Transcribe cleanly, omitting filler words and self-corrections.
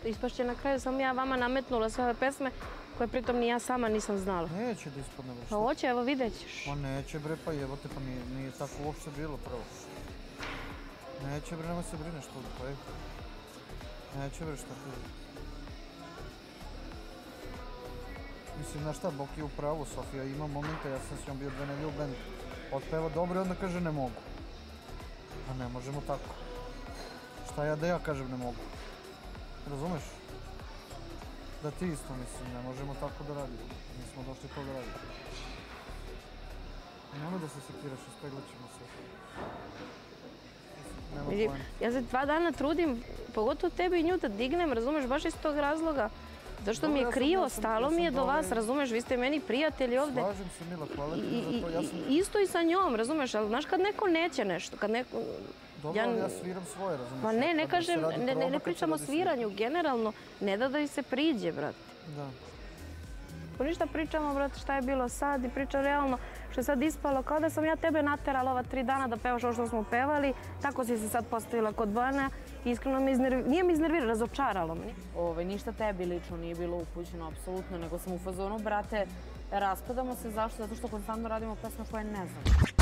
ispašće na kraju sam ja vama nametnula sve ove pesme koje pritom ni ja sama nisam znala. Neće da ispadne baš. Pa hoće, evo vidjet ćeš. Ma neće bre, pa jebote, pa nije tako uopšte bilo prvo. Neće bre, nemoj se brineš tu, pa je. Neće bre, šta ti je. Mislim, znaš šta, Bog je u pravu, Sofija, ima momente, ja sam s njom bio 2 nedelje u bendu. Otpeva dobro i onda kaže ne mogu. A ne možemo tako. Šta ja da ja kažem ne mogu? Razumeš? Da ti isto mislim, ne možemo tako da radimo. Nismo došli to da radimo. Nemoj da se sekiraš, ispeglat ćemo se. Nema pojma. Ja se 2 dana trudim, pogotovo tebi i nju da dignem, razumeš, baš iz tog razloga. Zašto mi je krivo, stalo mi je do vas, razumeš, vi ste meni prijatelji ovde. Slažem se, Mila, hvala ti za to, ja sam... Isto i sa njom, razumeš, ali znaš kad neko neće nešto, kad neko... Dobro, ali ja sviram svoje, razumeš. Ma ne kažem, ne pričam o sviranju, generalno, ne da joj se priđe, brate. Da. Pa ništa pričamo, brate, šta je bilo sad i pričam realno što je sad ispalo, kao da sam ja tebe naterala ova 3 dana da pevaš ovo što smo pevali, tako si se sad postavila kod Bojana i iskreno nije me iznerviralo, razočaralo me. Ništa tebi lično nije bilo upućeno, apsolutno, nego sam u fazonu, brate, raspadamo se, zašto? Zato što konstantno radimo pesme koje ne znam.